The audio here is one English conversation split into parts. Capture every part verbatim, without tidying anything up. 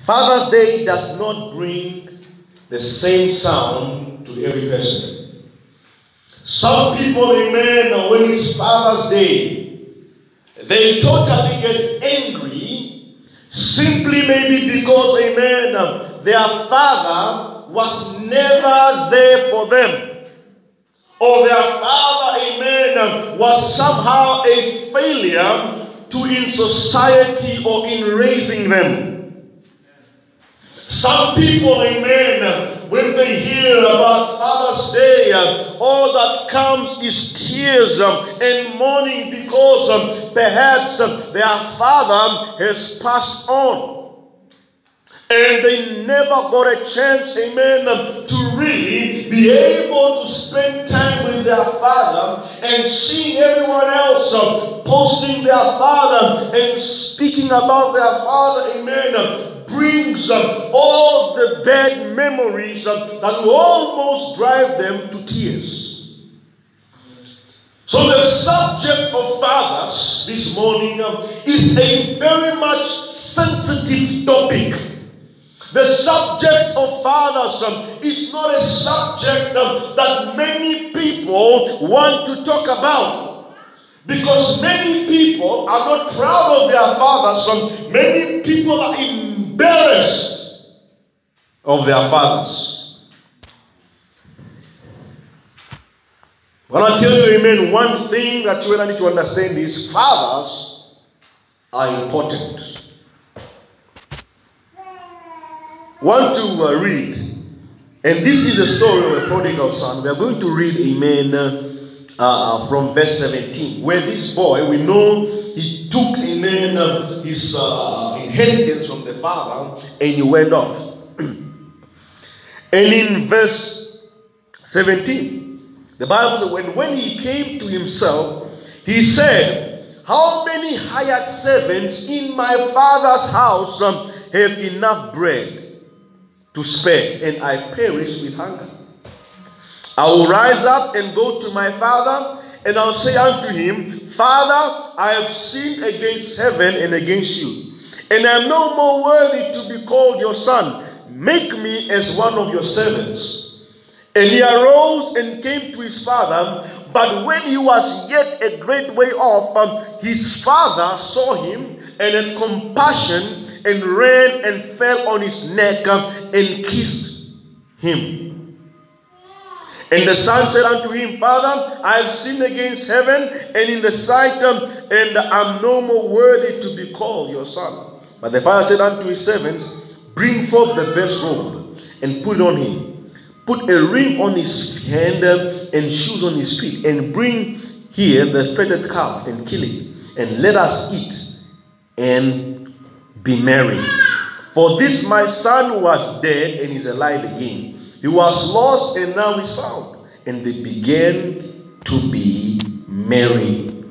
Father's Day does not bring the same sound to every person. Some people, amen, when it's Father's Day, they totally get angry simply maybe because, amen, their father was never there for them. Or their father, amen, was somehow a failure to in society or in raising them. Some people, amen, when they hear about Father's Day, uh, all that comes is tears um, and mourning because um, perhaps um, their father has passed on. And they never got a chance, amen, um, to really be able to spend time with their father and seeing everyone else um, posting their father and speaking about their father, amen, um, brings um, all the bad memories um, that will almost drive them to tears. So the subject of fathers this morning um, is a very much sensitive topic. The subject of fathers um, is not a subject um, that many people want to talk about. Because many people are not proud of their fathers. Um, many people are embarrassed of their fathers. When I tell you, amen, one thing that you need to understand is fathers are important. Want to uh, read, and this is the story of a prodigal son. We are going to read, amen, uh, uh, from verse seventeen, where this boy, we know he took, amen, uh, his uh, inheritance from the father, and he went off. And in verse seventeen, the Bible says, when, when he came to himself, he said, how many hired servants in my father's house um, have enough bread to spare, and I perish with hunger? I will rise up and go to my father, and I'll say unto him, Father, I have sinned against heaven and against you, and I am no more worthy to be called your son. Make me as one of your servants. And he arose and came to his father, but when he was yet a great way off, um, his father saw him and had compassion, and ran and fell on his neck um, and kissed him. And the son said unto him, Father, I have sinned against heaven and in the sight, um, and I am no more worthy to be called your son. But the father said unto his servants, bring forth the best robe and put it on him. Put a ring on his hand um, and shoes on his feet, and bring here the fatted calf and kill it, and let us eat and be merry. For this my son was dead and is alive again. He was lost and now is found. And they began to be merry.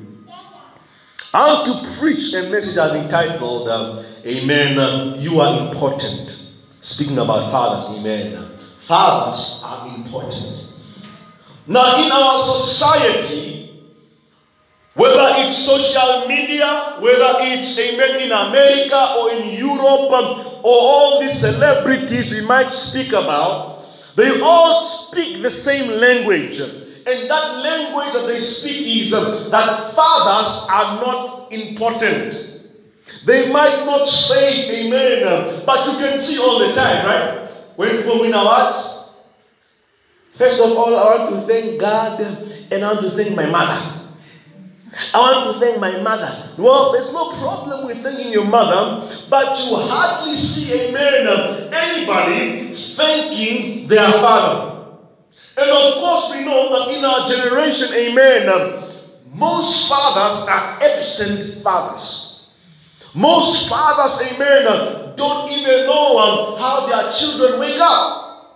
I want to preach a message I've entitled, um, Amen, uh, you are important. Speaking about fathers, amen. Fathers are important. Now in our society, whether it's social media, whether it's, amen, in America or in Europe, um, or all these celebrities we might speak about, they all speak the same language. And that language that they speak is um, that fathers are not important. They might not say amen, um, but you can see all the time, right? When people win awards, first of all, I want to thank God and I want to thank my mother. I want to thank my mother. Well, there's no problem with thanking your mother, but you hardly see, amen, anybody thanking their father. And of course, we know that in our generation, amen, most fathers are absent fathers. Most fathers, amen, don't even know um, how their children wake up.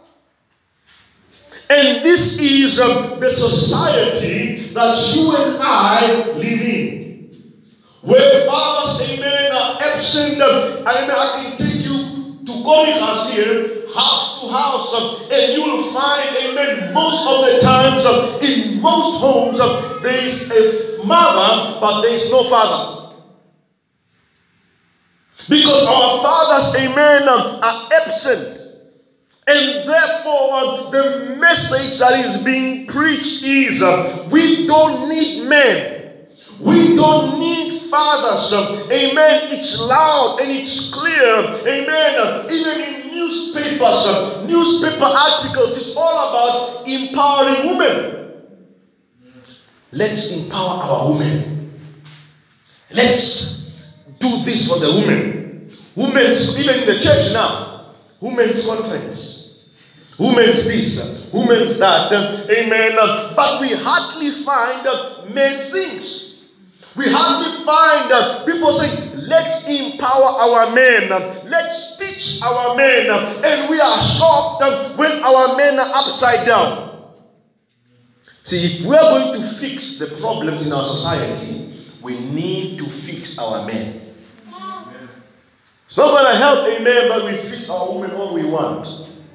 And this is um, the society that you and I live in. Where fathers, amen, are absent. Um, I, mean, I can take you to Gorihas here, house to house, um, and you will find, amen, most of the times, um, in most homes, um, there is a mother, but there is no father. Because our fathers, amen, um, are absent. And therefore, um, the message that is being preached is uh, we don't need men. We don't need fathers. Um, amen. It's loud and it's clear. Amen. Uh, even in newspapers, uh, newspaper articles, it's all about empowering women. Let's empower our women. Let's do this for the women. Women's, even in the church now, women's conference, women's this, women's that, uh, amen. Uh, but we hardly find uh, men's things. We hardly find uh, people saying, let's empower our men, uh, let's teach our men, uh, and we are shocked uh, when our men are upside down. See, if we are going to fix the problems in our society, we need to fix our men. It's not going to help, amen, but we fix our women all we want.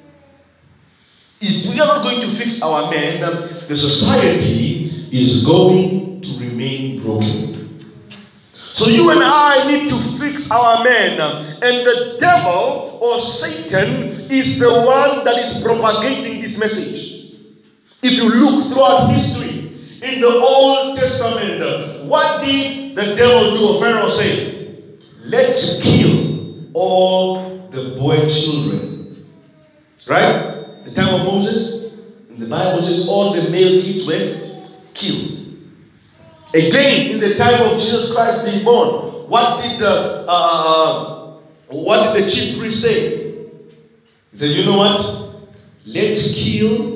If we are not going to fix our men, the society is going to remain broken. So you and I need to fix our men. And the devil or Satan is the one that is propagating this message. If you look throughout history, in the Old Testament, what did the devil do? Pharaoh say, let's kill all the boy children. Right? The time of Moses, in the Bible says all the male kids were killed. Again, in the time of Jesus Christ being born, what did the uh, what did the chief priest say? He said, you know what? Let's kill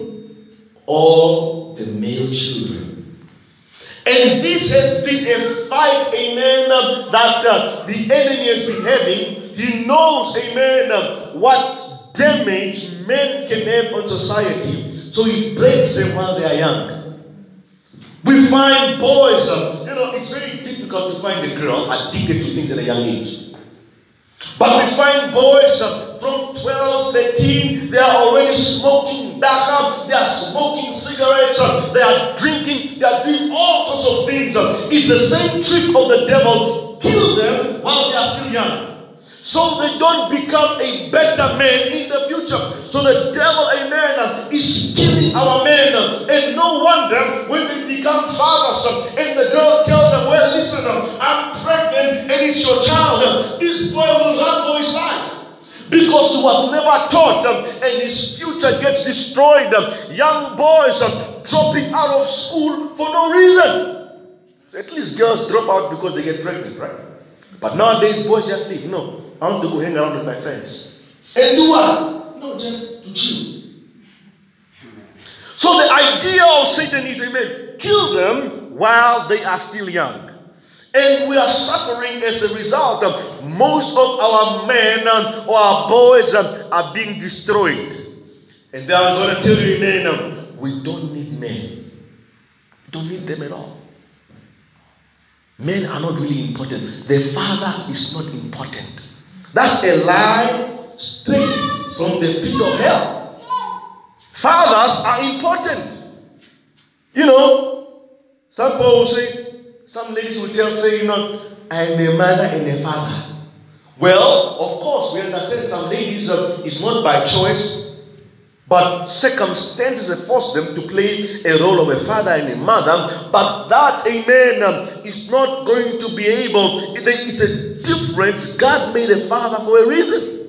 all the male children. And this has been a fight, amen, that uh, the enemy has been having. He knows, amen, uh, what damage men can have on society. So he breaks them while they are young. We find boys, uh, you know, it's very difficult to find a girl addicted to things at a young age. But we find boys uh, from twelve, thirteen, they are already smoking daka, they are smoking cigarettes, uh, they are drinking, they are doing all sorts of things. Uh, it's the same trick of the devil, kill them while they are still young. So they don't become a better man in the future. So the devil, amen, is killing our men. And no wonder when they become fathers and the girl tells them, well, listen, I'm pregnant and it's your child. This boy will run for his life. Because he was never taught and his future gets destroyed. Young boys dropping out of school for no reason. So at least girls drop out because they get pregnant, right? But nowadays boys just leave. No. I want to go hang around with my friends. And do what? No, just to chill. So the idea of Satan is, amen, kill them while they are still young. And we are suffering as a result. Of most of our men um, or our boys um, are being destroyed. And then I'm going to tell you, amen, um, we don't need men. We don't need them at all. Men are not really important. The father is not important. That's a lie straight from the pit of hell. Fathers are important. You know, some people will say, some ladies will tell, say, you know, I am a mother and a father. Well, of course, we understand some ladies, uh, it's not by choice, but circumstances have forced them to play a role of a father and a mother. But that, amen, um, is not going to be able, there is a difference. God made a father for a reason.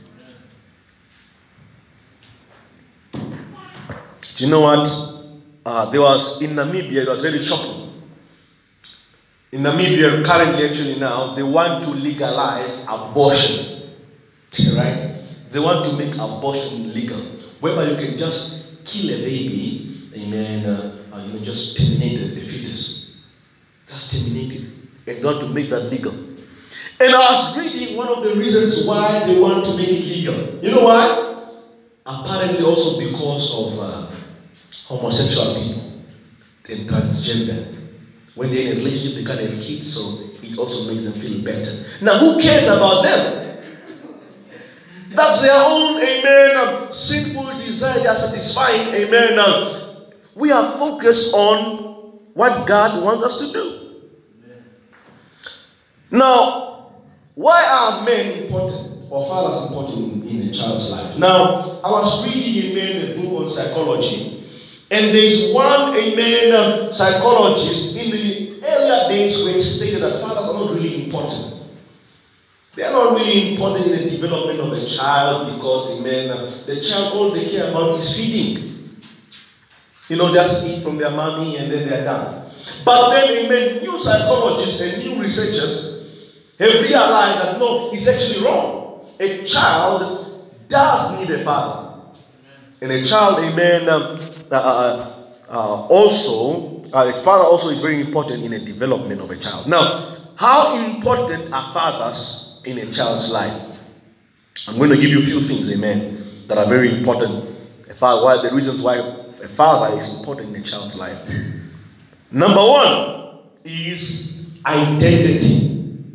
Do you know what? Uh, there was in Namibia, it was very shocking. In Namibia, currently actually now, they want to legalize abortion. Right? They want to make abortion legal. Whereby you can just kill a baby and then uh, uh, you know, just terminate the fetus. Just terminate it. And they want to make that legal. And I was reading one of the reasons why they want to make it legal. You know why? Apparently also because of uh, homosexual people and transgender. When they're in a relationship, they can't have kids, so it also makes them feel better. Now, who cares about them? That's their own, amen, um, sinful desire they are satisfying, amen. Um, we are focused on what God wants us to do. Now, Why are men important, or fathers important in, in a child's life? Now, I was reading, amen, a book on psychology, and there's one, amen, um, psychologist in the earlier days who stated that fathers are not really important. They are not really important in the development of a child because, amen, um, the child, all they care about is feeding. You know, just eat from their mommy and then they're done. But then, amen, new psychologists and new researchers have realized that no, it's actually wrong. A child does need a father. And a child, amen, um, uh, uh, uh, also, uh, its father also is very important in the development of a child. Now, how important are fathers in a child's life? I'm going to give you a few things, amen, that are very important. A father, why, the reasons why a father is important in a child's life. Number one is identity.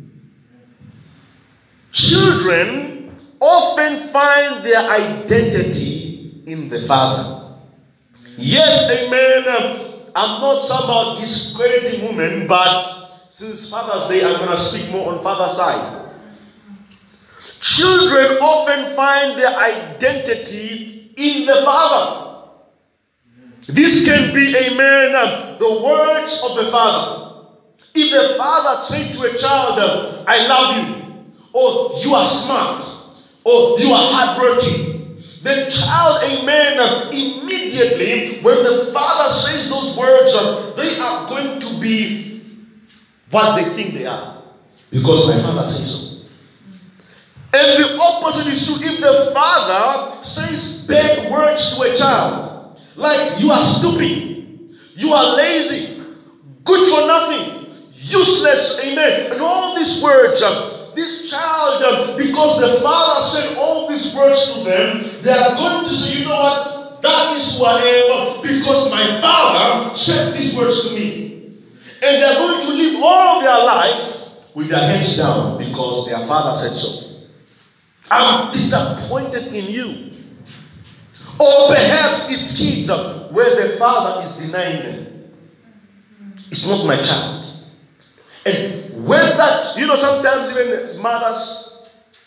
Children often find their identity in the father. Yes, amen. I'm not somehow discrediting women, but since Father's Day, I'm going to speak more on father's side. Children often find their identity in the father. This can be, amen, the words of the father. If the father said to a child, I love you, or you are smart, or you are hardworking, the child, amen, immediately, when the father says those words, they are going to be what they think they are. Because my father says so. And the opposite is true. If the father says bad words to a child, like you are stupid, you are lazy, good for nothing, useless, amen, and all these words, this child, uh, because the father said all these words to them, they are going to say, you know what, that is who I am because my father said these words to me. And they are going to live all their life with their heads down because their father said so. I'm disappointed in you. Or perhaps it's kids uh, where the father is denying them. It's not my child. And when that, you know, sometimes even as mothers,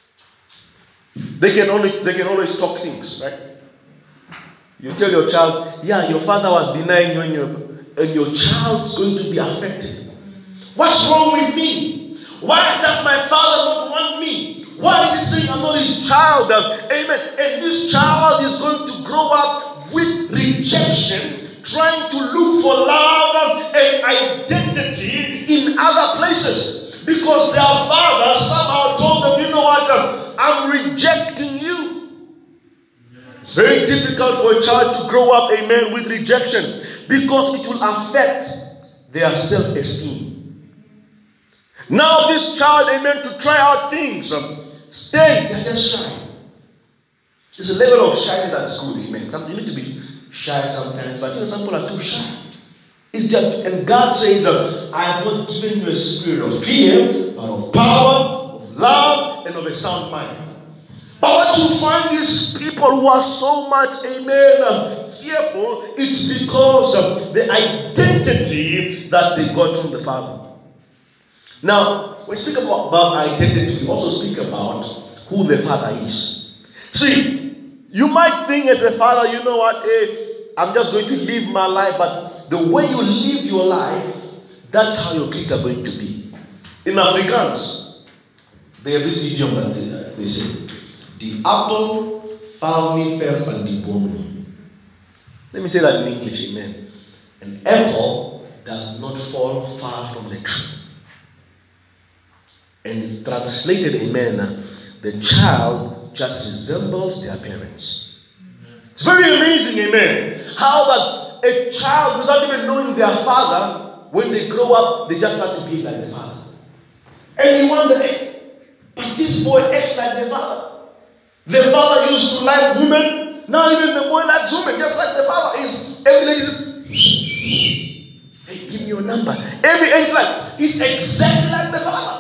they can only they can always talk things, right? You tell your child, yeah, your father was denying you, and your, and your child's going to be affected. What's wrong with me? Why does my father not want me? Why is he saying I'm not his child? Amen. And this child is going to grow up with rejection, trying to look for love and identity in other places. Because their father somehow told them, you know what, I'm rejecting you. It's very difficult for a child to grow up, amen, with rejection. Because it will affect their self-esteem. Now this child, amen, to try out things, um, stay, they're just shy. There's a level of shyness at school, amen. Some, you need to be shy sometimes, but you know, some people are too shy. It's just, and God says that I have not given you a spirit of fear, but of power, of love, and of a sound mind. But what you find is people who are so much, amen, um, fearful, it's because of the identity that they got from the Father. Now, when we speak about, about identity, we also speak about who the Father is. See, you might think as a father, you know what, hey, I'm just going to live my life, but the way you live your life, that's how your kids are going to be. In Afrikaans, they have this idiom that they, uh, they say, "Die appel val nie ver van die boom nie." Let me say that in English, amen. An apple does not fall far from the tree. And it's translated, amen, the child just resembles their parents. It's very amazing, amen, how that a child, without even knowing their father, when they grow up, they just start to be like the father. And you wonder, hey, but this boy acts like the father. The father used to like women, now even the boy likes women, just like the father is. Every lady is, hey, give me your number. Every age like, he's exactly like the father.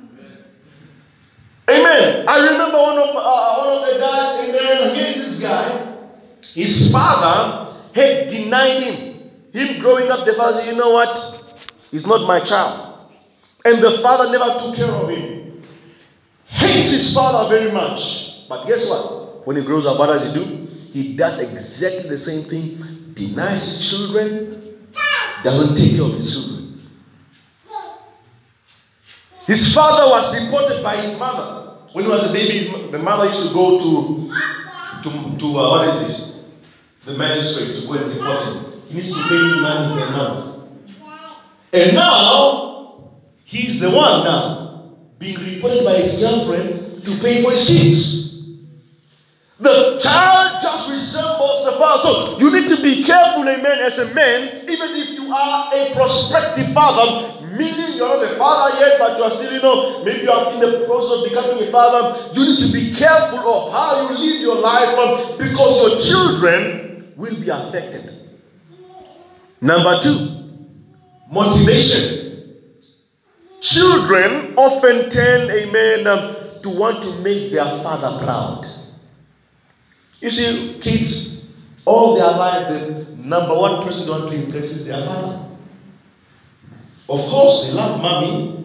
Amen. I remember one of uh, one of the guys, amen, here's this guy. His father had denied him. Him growing up, the father said, you know what? He's not my child. And the father never took care of him. hates his father very much. But guess what? When he grows up, what does he do? He does exactly the same thing. Denies his children. Doesn't take care of his children. His father was reported by his mother. When he was a baby, the mother used to go to, to, to uh, what is this? The magistrate to go and report him. He needs to pay him money per month. And now, he's the one now being reported by his girlfriend to pay for his kids. The child just resembles the father. So you need to be careful, amen, as a man, even if you are a prospective father, meaning you're not a father yet, but you are still, you know, maybe you are in the process of becoming a father. You need to be careful of how you live your life because your children will be affected. Number two, motivation. Children often tend, amen, um, to want to make their father proud. You see, kids, all their life, the number one person they want to impress is their father. Of course, they love mommy,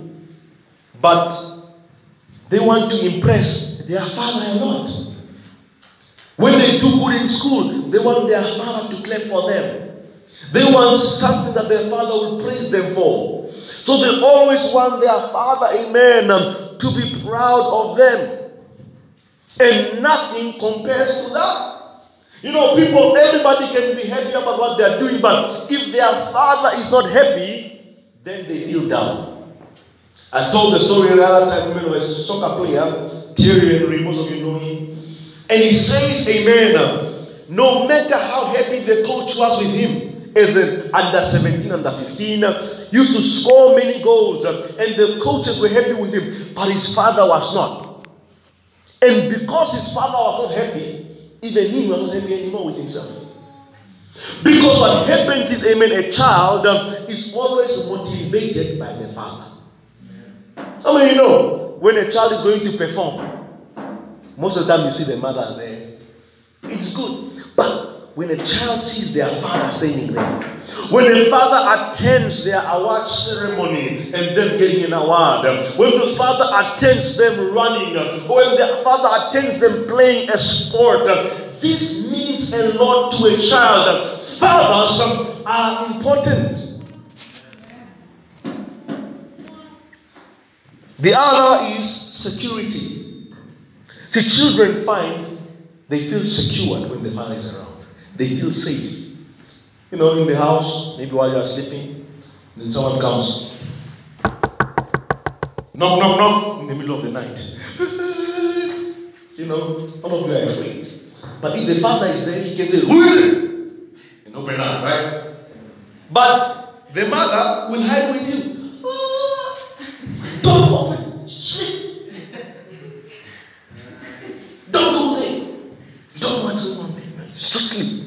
but they want to impress their father a lot. When they do good in school, they want their father to clap for them. They want something that their father will praise them for. So they always want their father, amen, um, to be proud of them. And nothing compares to that. You know, people, everybody can be happy about what they are doing, but if their father is not happy, then they feel down. I told the story the other time when I was a soccer player, Thierry Henry, most of you know him. And he says, amen, no matter how happy the coach was with him, as an under seventeen, under fifteen, used to score many goals, and the coaches were happy with him, but his father was not. And because his father was not happy, even he was not happy anymore with himself. Because what happens is, amen, a child um, is always motivated by the father. Some of you know, when a child is going to perform, most of the time you see the mother there. It's good. But when a child sees their father standing there, when the father attends their award ceremony and them getting an award, when the father attends them running, when the father attends them playing a sport, this means a lot to a child. Fathers are important. The other is security. See, children find they feel secured when the father is around. They feel safe. You know, in the house, maybe while you are sleeping, then someone comes. Knock, knock, knock, in the middle of the night. You know, all of you are afraid. But if the father is there, he can say, who is it? And open up, right? But the mother will hide with you. Don't open. Sleep. Don't go there. You don't want to go there. Just sleep.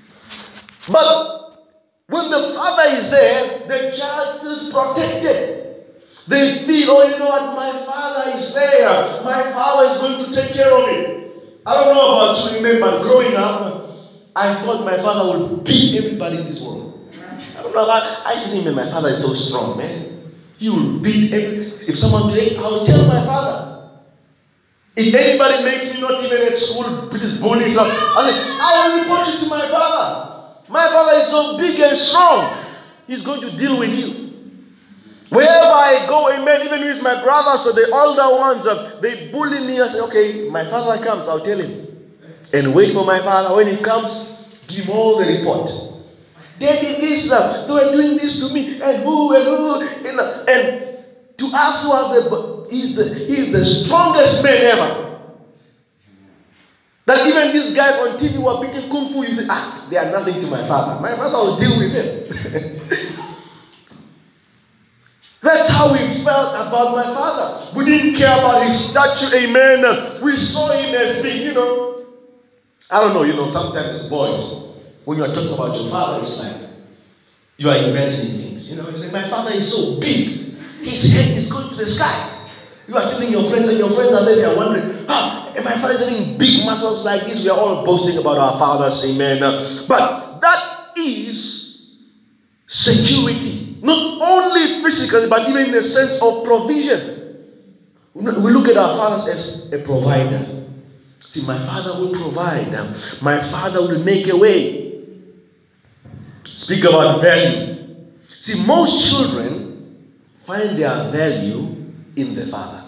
But when the father is there, the child feels protected. They feel, oh, you know what, my father is there. My father is going to take care of it. I don't know about you, but growing up, I thought my father would beat everybody in this world. I don't know why. I see him, my father is so strong, man. He will beat every. If someone play, I will tell my father. If anybody makes me not even at school, please bully something, I say, I will report you to my father. My father is so big and strong. He's going to deal with you. Wherever I go, amen, even with my brothers, so the older ones, uh, they bully me. I say, okay, my father comes, I'll tell him. And wait for my father. When he comes, give him all the report. They did this, uh, they were doing this to me, and who, and who, and, uh, and to us, he was the, he's the, he's the strongest man ever. That even these guys on T V who are beating kung fu, you say, ah, they are nothing to my father. My father will deal with them. That's how we felt about my father. We didn't care about his stature, amen. We saw him as big, you know. I don't know, you know, sometimes as boys, when you are talking about your father, it's like, you are imagining things. You know, you say, my father is so big. His head is going to the sky. You are telling your friends, and your friends are there, they are wondering, ah, and my father is having big muscles like this. We are all boasting about our fathers, amen. But that is security. Not only physically, but even in the sense of provision. We look at our fathers as a provider. See, my father will provide. My father will make a way. Speak about value. See, most children find their value in the father.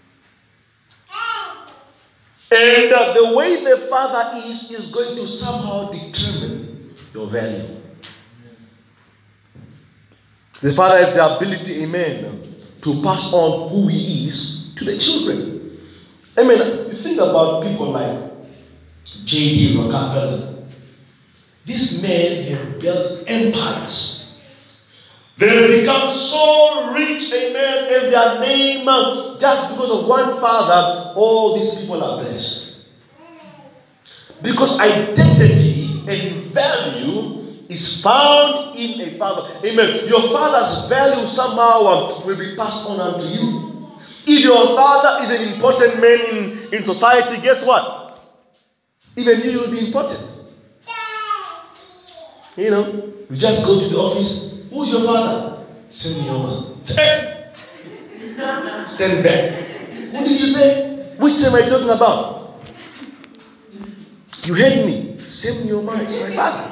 And uh, the way the father is, is going to somehow determine your value. The father has the ability, amen, to pass on who he is to the children. I mean, you think about people like J D Rockefeller. These men have built empires. They've become so rich, amen, and their name, just because of one father, all these people are blessed. Because identity and value is found in a father. Amen. Your father's value somehow will be passed on unto you. If your father is an important man in, in society, guess what? Even you will be important. You know, you just go to the office. Who's your father? Send me your man. Hey! Stand back. Who did you say? Which Sam are you talking about? You heard me. Send me your man. It's my father.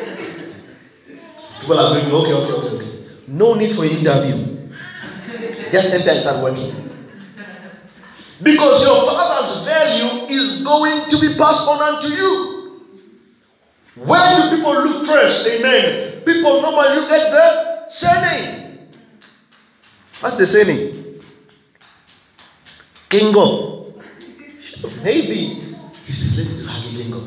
People are going, okay, okay, okay, okay. No need for interview. Just enter and start working. Because your father's value is going to be passed on unto you. Where do people look first? Amen. People normally look at the surname. What's the surname? Kingo. Maybe he's related to Hagi Kingo.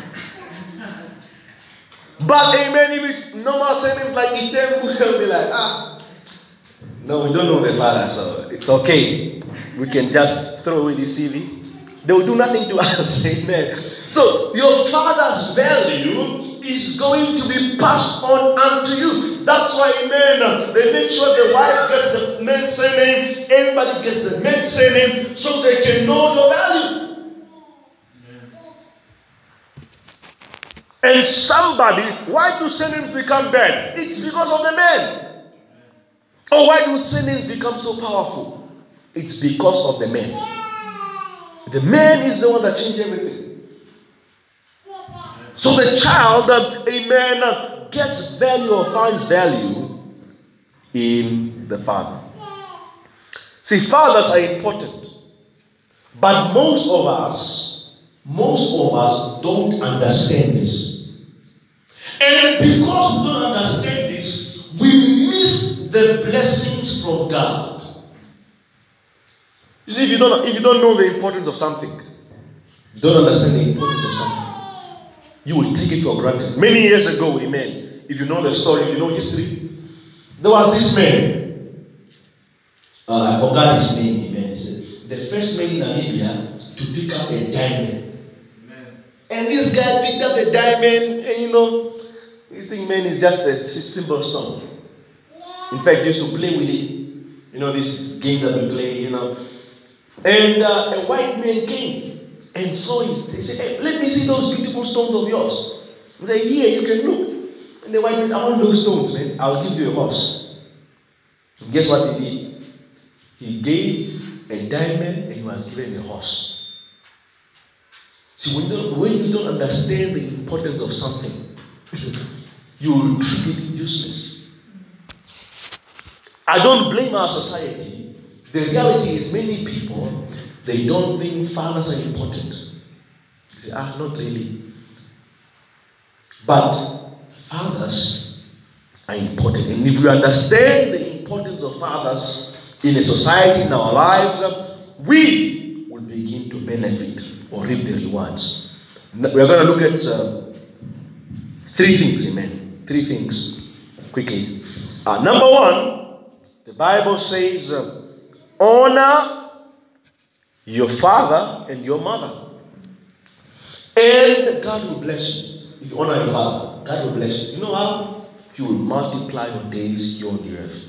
But amen, if it's normal surnames like Item, we'll be like, ah, no, we don't know the father, so it's okay. We can just throw away the C V. They will do nothing to us. Amen. So your father's value is going to be passed on unto you. That's why, amen, they make sure the wife gets the man's surname, everybody gets the man's surname, so they can know your value. And somebody, why do surnames become bad? It's because of the man. Or why do surnames become so powerful? It's because of the man. The man is the one that changed everything. So the child, amen, gets value or finds value in the father. See, fathers are important. But most of us, most of us don't understand this. And because we don't understand this, we miss the blessings from God. You see, if you don't, if you don't know the importance of something, you don't understand the importance of something, you will take it for granted. Many years ago, amen, if you know the story, you know history, there was this man, uh, I forgot his name, amen, he said, the first man in Namibia to pick up a diamond. Amen. And this guy picked up a diamond, and you know, this thing, man, is just a simple stone. In fact, he used to play with it. You know, this game that we play, you know. And uh, a white man came and saw his. He said, hey, let me see those beautiful stones of yours. He said, here, you can look. And the white man said, I want those stones, man. I'll give you a horse. And guess what he did? He gave a diamond and he was given a horse. See, when you don't, when you don't understand the importance of something, you will treat it useless. I don't blame our society. The reality is many people, they don't think fathers are important. They say, ah, not really. But fathers are important. And if we understand the importance of fathers in a society, in our lives, we will begin to benefit or reap the rewards. We are going to look at uh, three things, amen. Three things, quickly. Uh, number one, the Bible says, uh, honor your father and your mother. And God will bless you. If you honor your father, God will bless you. You know how? He will multiply your days here on the earth.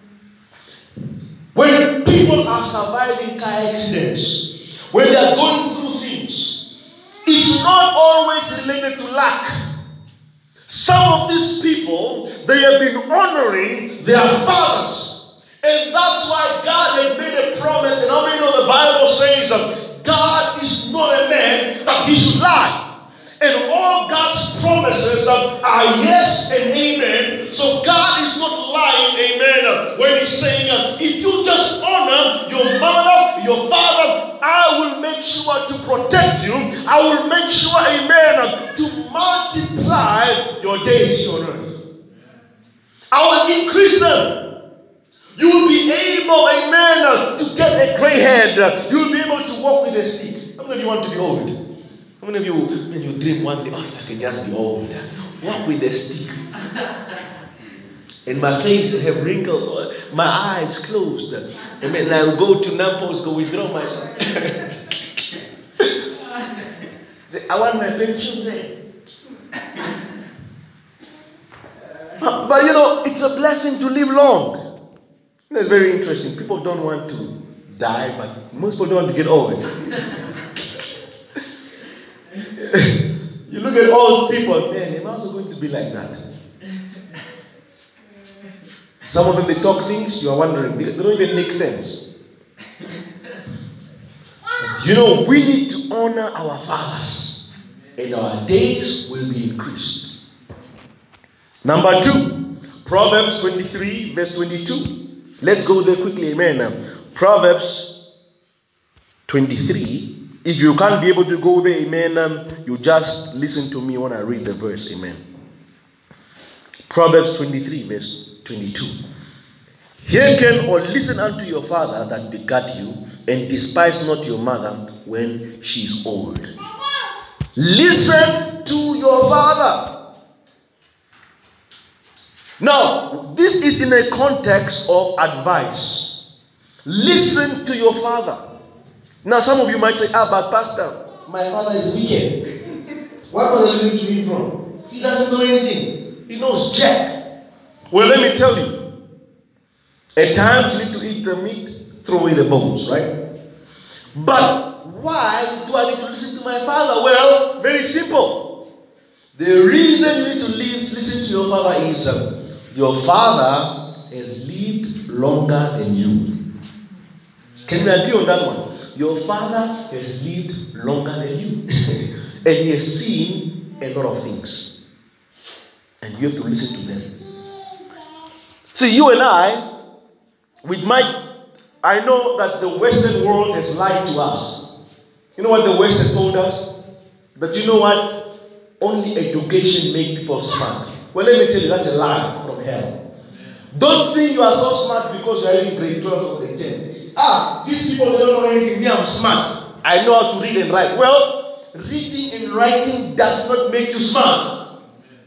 When people are surviving car accidents, when they are going through things, it's not always related to luck. Some of these people, they have been honoring their fathers. And that's why God had made a promise. And how many know the Bible says that God is not a man that he should lie. And all God's promises are yes and amen. So God is not lying, amen, when he's saying, if you just honor your mother, your father, I will make sure to protect you. I will make sure, amen, to multiply your days on earth. I will increase them. You will be able, amen, to get a gray head. You will be able to walk with a stick. How many of you want to be old? How many of you, when you dream one day, oh, if I can just be old, walk with a stick. And my face have wrinkles, my eyes closed. And then I'll go to Nampos, go withdraw myself. Say, I want my pension there. But, but you know, it's a blessing to live long. You know, it's very interesting. People don't want to die, but most people don't want to get old. You look at old people, man, they're also going to be like that. Some of them, they talk things, you are wondering, they, they don't even make sense. You know, we need to honor our fathers, and our days will be increased. Number two, Proverbs twenty-three, verse twenty-two. Let's go there quickly, amen. Proverbs twenty-three. If you can't be able to go there, amen, um, you just listen to me when I read the verse, amen. Proverbs twenty-three, verse twenty-two. Hearken or listen unto your father that begat you, and despise not your mother when she is old. Listen to your father. Now, this is in a context of advice. Listen to your father. Now, some of you might say, ah, but Pastor, my father is wicked. Why was I listening to him from? He doesn't know anything. He knows jack. Well, let me tell you. At times, you need to eat the meat, throw away the bones, right? But why do I need to listen to my father? Well, very simple. The reason you need to listen to your father is um, your father has lived longer than you. Can we agree on that one? Your father has lived longer than you. And he has seen a lot of things. And you have to listen to them. See, you and I, we might, I know that the Western world has lied to us. You know what the West has told us? That you know what? Only education makes people smart. Well, let me tell you, that's a lie from hell. Don't think you are so smart because you are in grade twelve or grade ten. Ah, these people, they don't know anything. Me, I'm smart. I know how to read and write. Well, reading and writing does not make you smart.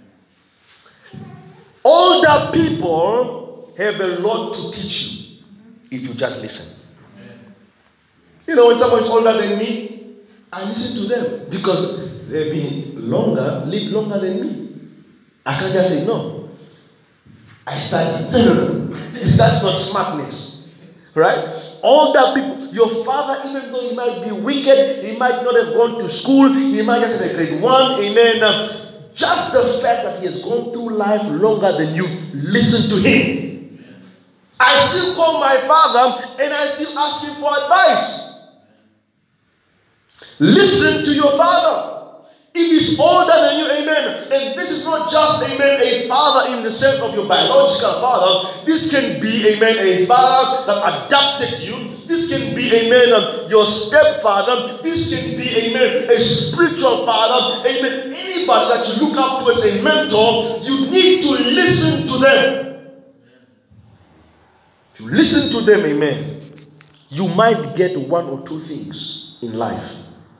Older people have a lot to teach you if you just listen. You know, when someone is older than me, I listen to them because they've been longer, lived longer than me. I can't just say no. I studied. No, no, no. That's not smartness. Right? Older people, your father, even though he might be wicked, he might not have gone to school, he might just have a grade one, amen. Um, just the fact that he has gone through life longer than you, listen to him. I still call my father and I still ask him for advice. Listen to your father. If he's older than you, amen. And this is not just, amen, a father in the sense of your biological father. This can be, amen, a father that adopted you. This can be, amen, your stepfather. This can be, amen, a spiritual father. Amen. Anybody that you look up to as a mentor, you need to listen to them. If you listen to them, amen, you might get one or two things in life.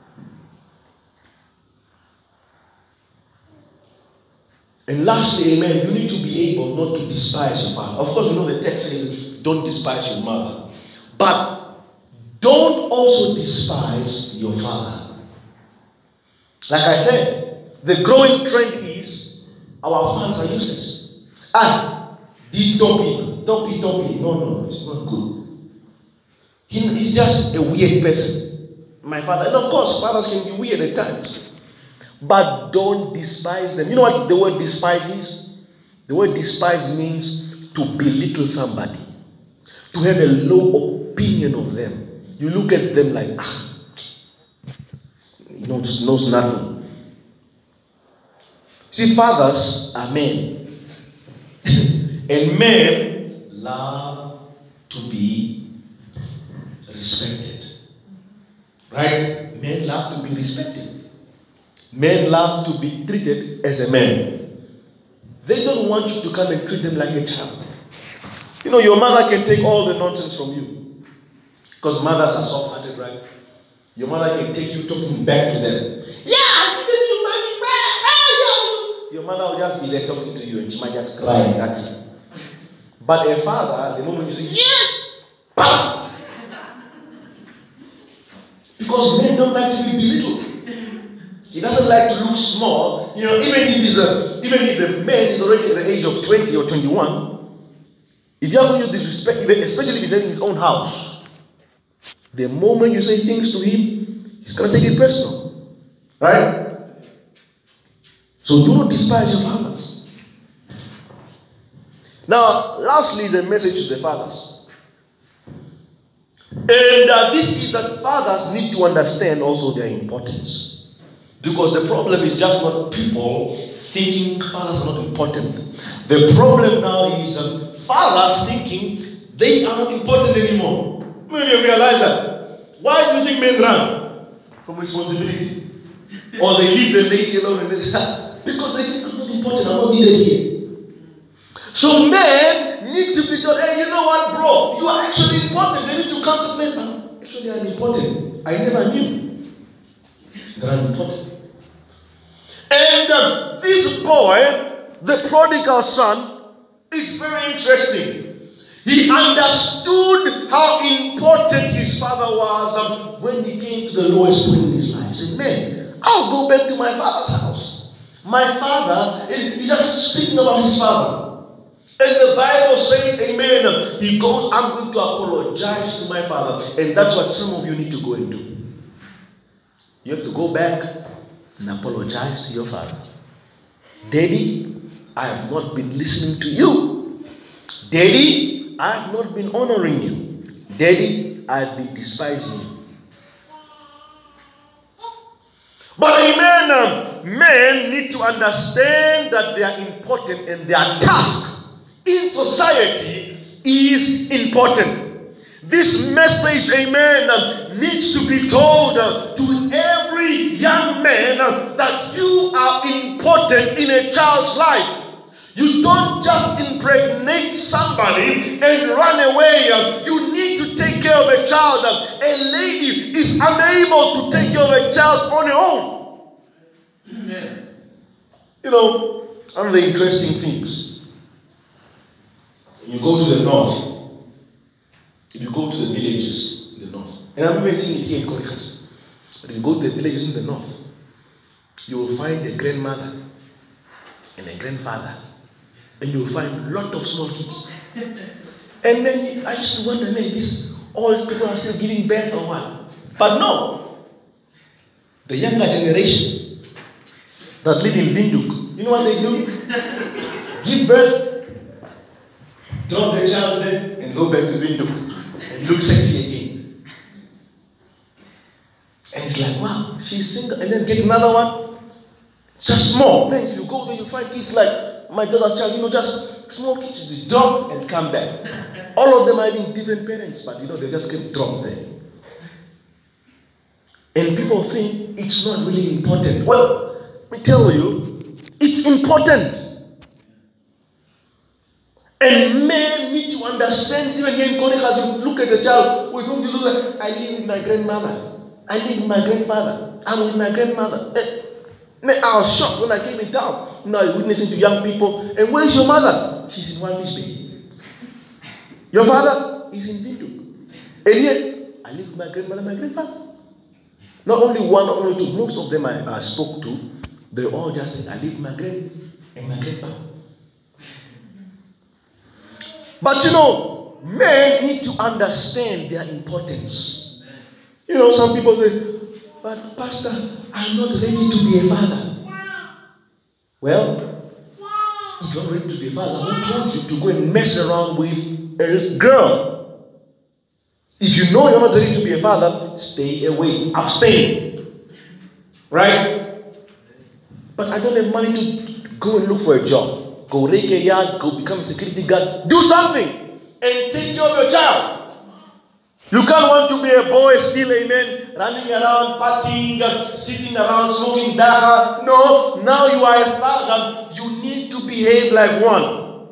And lastly, amen, you need to be able not to despise your father. Of course, you know the text says, don't despise your mother. But don't also despise your father. Like I said, the growing trend is our fathers are useless. Ah, did Toby, Toby, Toby. No, no, it's not good. He, he's just a weird person. My father. And of course, fathers can be weird at times. But don't despise them. You know what the word despise is? The word despise means to belittle somebody. to have a low opinion of them. You look at them like, ah, he knows, knows nothing. See, fathers are men. And men love to be respected. Right? Men love to be respected. Men love to be treated as a man. They don't want you to come and treat them like a child. You know, your mother can take all the nonsense from you. Because mothers are soft-hearted, right? Your mother can take you talking back to them. Yeah, I needed you money. Your mother will just be there talking to you and she might just cry. That's it. But a father, the moment you say, yeah, bam! Because men don't like to be belittled. He doesn't like to look small. You know, even if he's a, even if the man is already at the age of twenty or twenty-one, if you are going to disrespect, especially if he's in his own house, the moment you say things to him, he's going to take it personal. Right? So do not despise your fathers. Now, lastly is a message to the fathers. And uh, this is that fathers need to understand also their importance. Because the problem is just not people thinking fathers are not important. The problem now is um, fathers thinking they are not important anymore. Maybe you realize that. Why do you think men run from responsibility? Or they leave the lady alone and they say, because they think I'm not important, I'm not needed here. So men need to be told, hey, you know what, bro? You are actually important. They need to come to men. Actually, I'm important. I never knew that I'm important. And uh, this boy, the prodigal son, is very interesting. He understood how important his father was um, when he came to the lowest point in his life. He said, man, I'll go back to my father's house. My father, he's just speaking about his father. And the Bible says, amen, he goes, I'm going to apologize to my father. And that's what some of you need to go and do. You have to go back and apologize to your father. Daddy, I have not been listening to you. Daddy, I have not been honoring you. Daddy, I have been despising you. But amen, men need to understand that they are important and their task in society is important. This message, amen, needs to be told to every young man that you are important in a child's life. You don't just impregnate somebody and run away. You need to take care of a child. A lady is unable to take care of a child on her own. Amen. You know, one of the interesting things, you go to the north, if you go to the villages in the north, and I'm even seeing it here in Corikas, but if you go to the villages in the north, you will find a grandmother and a grandfather, and you will find a lot of small kids. And then I used to wonder, man, these old people are still giving birth or what? But no, the younger generation that live in Windhoek, you know what they do? Give birth, drop the child there, and go back to Windhoek. And look sexy again. And it's like, wow, she's single. And then get another one. Just small. Man, if you go there, you find kids like my daughter's child, you know, just small kids. They drop and come back. All of them are having different parents, but you know, they just get dropped there. And people think it's not really important. Well, let me tell you, it's important. And men need to understand, even here in Korea, as you look at the child, we don't look like, I live with my grandmother. I live with my grandfather. I'm with my grandmother. And I was shocked when I came in town. Now you're witnessing to young people. And where's your mother? She's in Whitefish Bay. Your father is in Windhoek. And yet, I live with my grandmother and my grandfather. Not only one, not only two. Most of them I, I spoke to, they all just said, I live with my grand and my grandpa. But you know, men need to understand their importance. You know, some people say, but Pastor, I'm not ready to be a father. Well, if you're ready to be a father, who told you to go and mess around with a girl? If you know you're not ready to be a father, stay away. Abstain. Right? But I don't have money to go and look for a job. Go rake a yard, go become a security guard. Do something and take care of your child. You can't want to be a boy still, amen, running around, partying, sitting around, smoking dagga. No, now you are a father. You need to behave like one.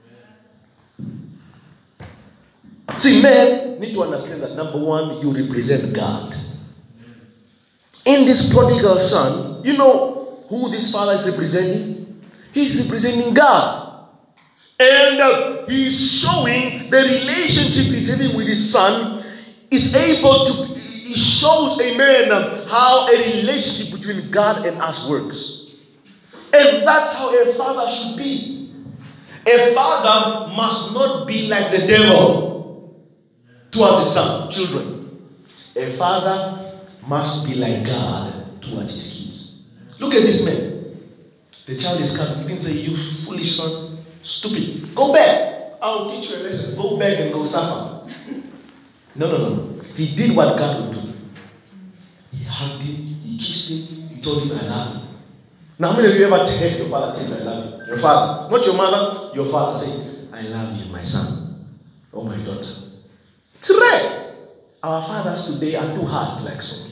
See, men need to understand that, number one, you represent God. In this prodigal son, you know who this father is representing? He's representing God. And uh, he's showing the relationship he's having with his son is able to, it shows, amen, how a relationship between God and us works. And that's how a father should be. A father must not be like the devil towards his son, children. A father must be like God towards his kids. Look at this man. The child is coming. He didn't say, you foolish son, stupid. Go back. I'll teach you a lesson. Go back and go suffer. No, no, no, no. He did what God would do. He hugged him, he kissed him, he told him, I love you. Now, how many of you ever heard your father tell you, I love you? Your father, not your mother, your father saying, I love you, my son. Oh, my daughter. It's rare. Our fathers today are too hard like some.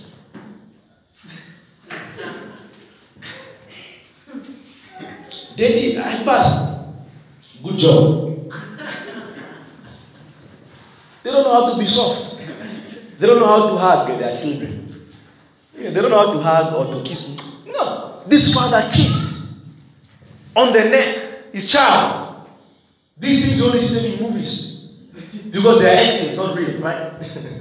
Daddy, I passed. Good job. They don't know how to be soft. They don't know how to hug their children. Yeah, they don't know how to hug or to kiss. No. This father kissed on the neck his child. These things only see them in movies because they are acting, it's not real, right?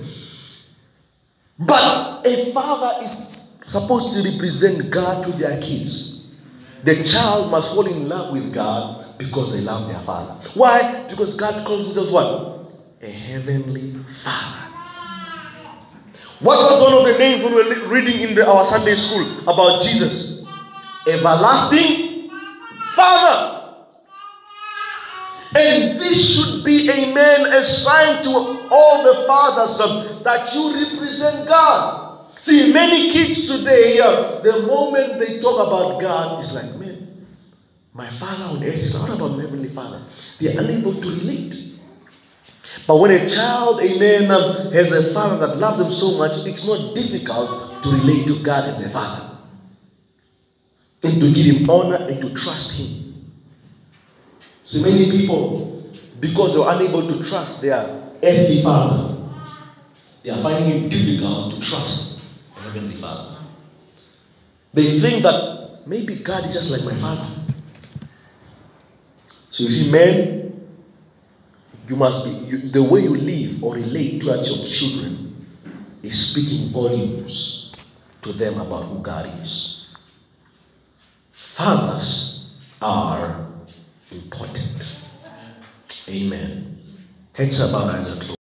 But a father is supposed to represent God to their kids. The child must fall in love with God because they love their father. Why? Because God calls himself what? A heavenly Father. What was one of the names when we were reading in the, our Sunday school about Jesus? Everlasting Father. And this should be, amen, a sign to all the fathers um, that you represent God. See, many kids today, uh, the moment they talk about God, it's like, man, my Father on earth is not about my Heavenly Father. They are unable to relate. But when a child, amen, um, has a father that loves them so much, it's not difficult to relate to God as a father. And to give him honor and to trust him. So many people, because they're unable to trust their earthly father, they are finding it difficult to trust their heavenly Father. They think that maybe God is just like my father. So you see, men, you must be, you, the way you live or relate towards your children is speaking volumes to them about who God is. Fathers are important. Amen. Heads up, our eyes are closed.